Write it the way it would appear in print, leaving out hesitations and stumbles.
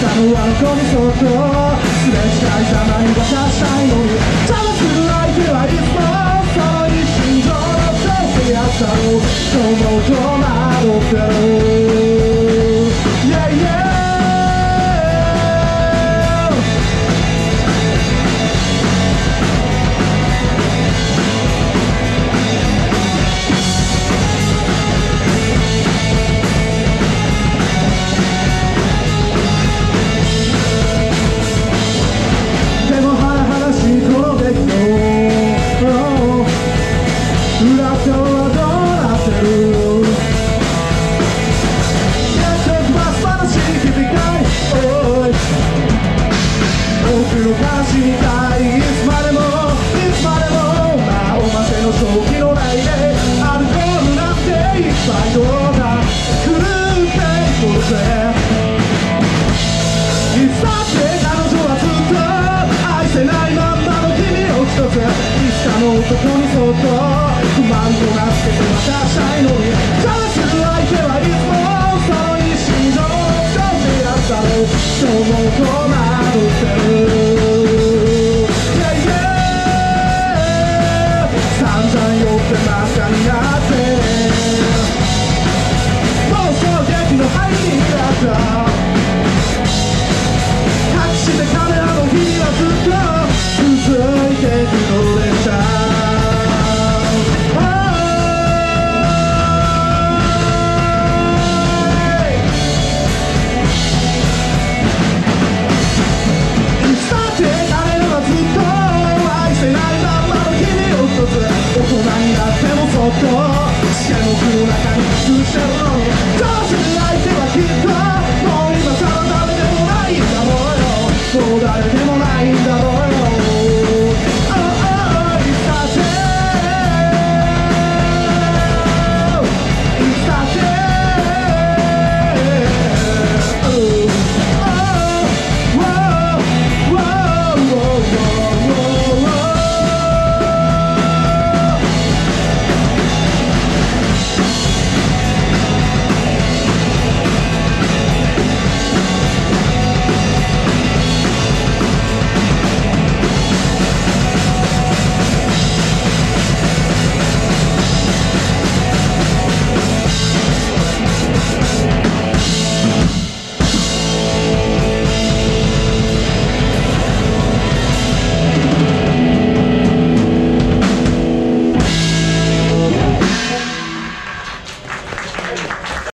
たのはあの子にそっとすれ違いざまに渡したいのに邪魔する相手はいつもその一心情のせいでやったろうと思うと惑ってる Yeah yeah男にそっと不満となって渡したいのに邪魔する相手はいつもその一心情のせいでやったろうと思うと惑ってる